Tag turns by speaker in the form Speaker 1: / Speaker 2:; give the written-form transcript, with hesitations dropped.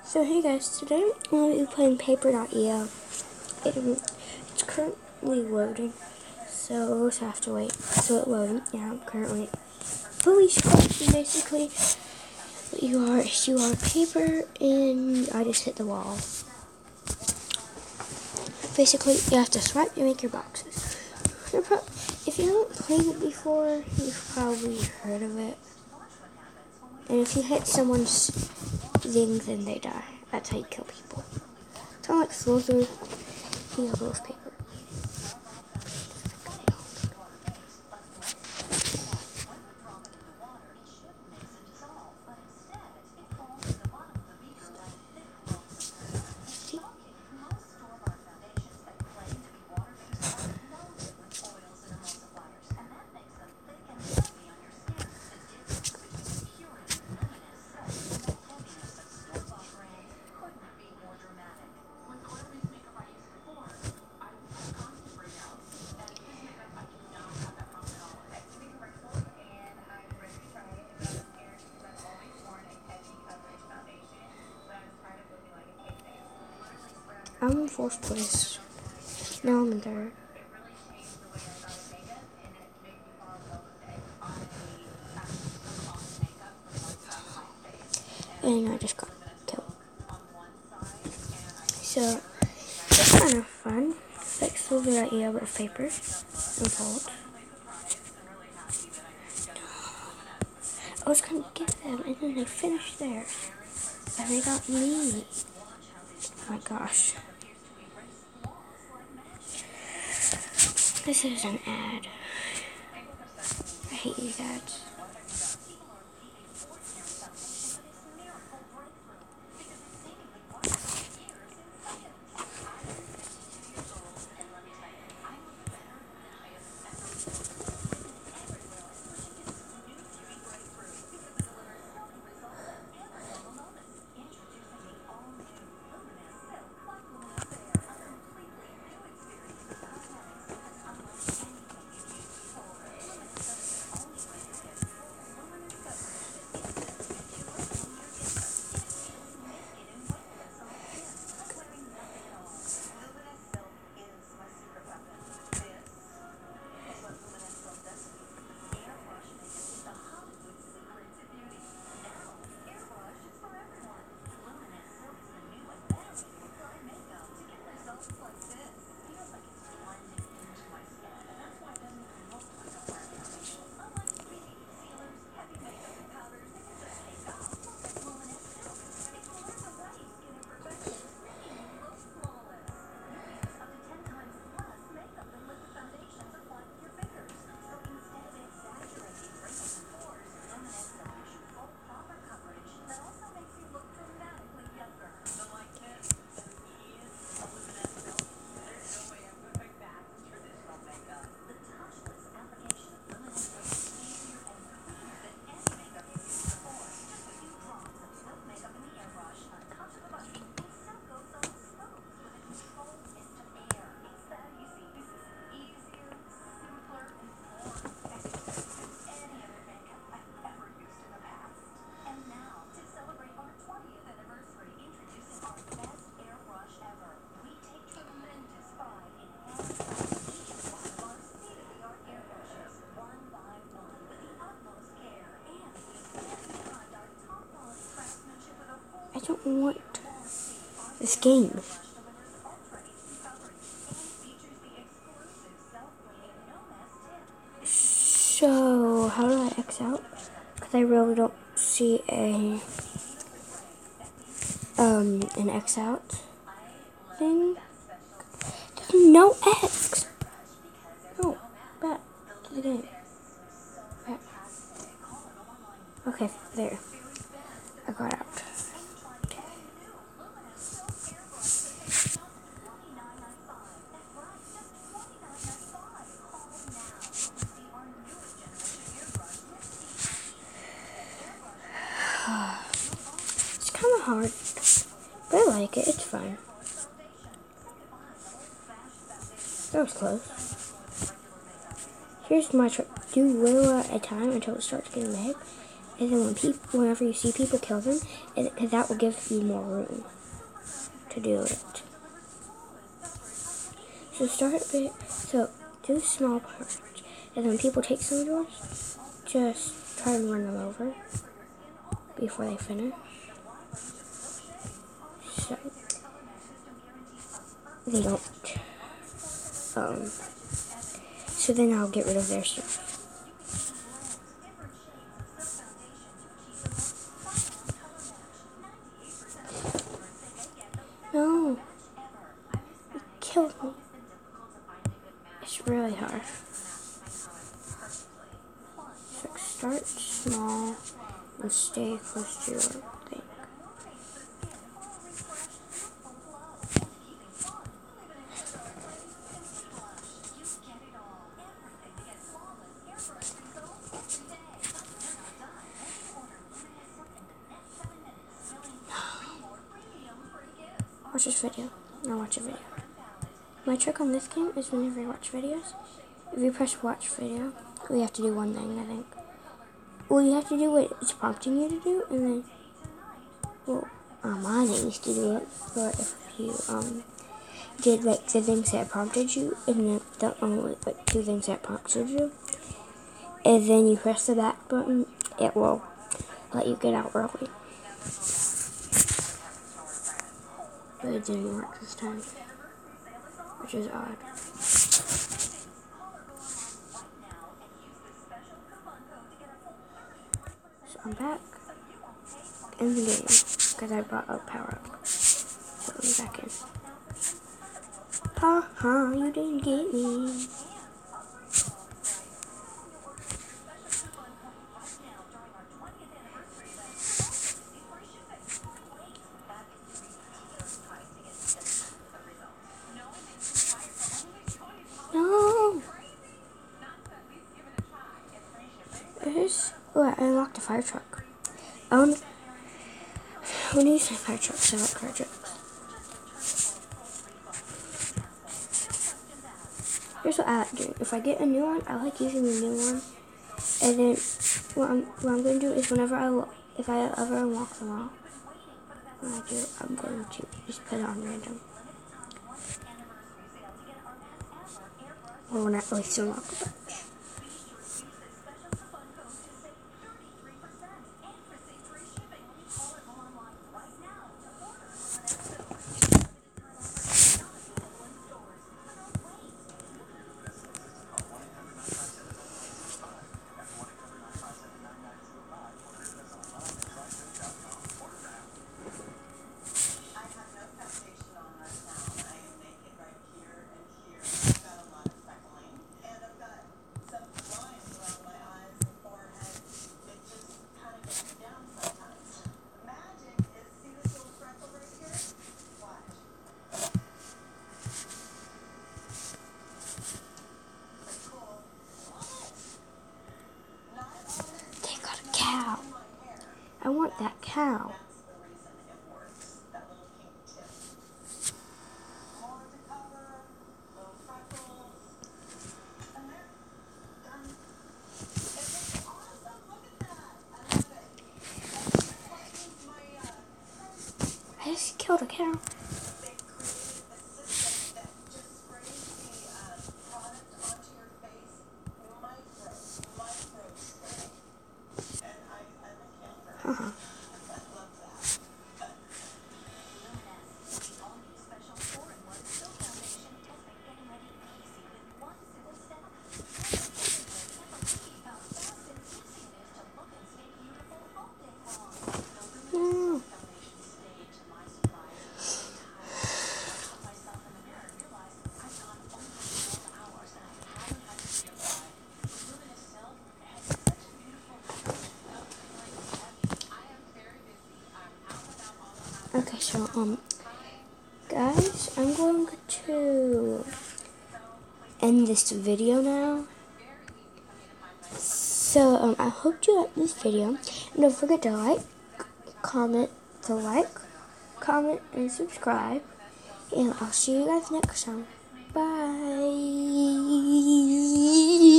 Speaker 1: So hey guys, today I'm going to be playing Paper.io. It's currently loading, so we'll just have to wait. So it's loading. Yeah, I'm currently fully scratching basically. You are paper, and I just hit the wall. Basically, you have to swipe to make your boxes. If you haven't played it before, you've probably heard of it. And if you hit someone's thing, then they die. That's how you kill people. It's kind of like Slither. He has those paper. I'm in fourth place. Now I'm in third. And I just got killed. So, it's kind of fun. It's like Slither.io with paper and vault. I was going to get them, and then they finished theirs. And they got me. Oh my gosh. This is an ad. I hate these ads. I don't want this game. So, how do I X out? Because I really don't see an X out thing. There's no X. No, back to the game. Back. Okay, there. I got out. It's kind of hard, but I like it. It's fun. That was close. Here's my trick. Do 1 row at a time until it starts getting big. And then whenever you see people kill them, because that will give you more room to do it. So do small parts. And when people take some of yours, just try and run them over before they finish. So they don't. So then I'll get rid of their stuff. No, you killed me. It's really hard. So start small and stay close to your thing. Watch this video. Now watch a video. My trick on this game is whenever you watch videos, if you press watch video, we have to do one thing, I think. Well, you have to do what it's prompting you to do, and then, well, mine used to do it, but if you, did, like, the things that prompted you, and then the only, like, 2 things that prompted you, and then you press the back button, it will let you get out early. But it didn't work this time, which is odd. So I'm back in the game because I brought up power up. So I'm back in. Ha ha, you didn't get me. No. Oh, I unlocked the fire truck. When you use my fire trucks, I like fire trucks. Here's what I like doing. If I get a new one, I like using the new one. And then what I'm going to do is if I ever unlock them all, when I do, I'm going to just put it on random. Or when I at least unlock a bunch. Cow. I want that cow. I just killed a cow. Uh-huh. No. Okay, so, guys, I'm going to end this video now. So, I hope you liked this video. And don't forget to comment, and subscribe. And I'll see you guys next time. Bye.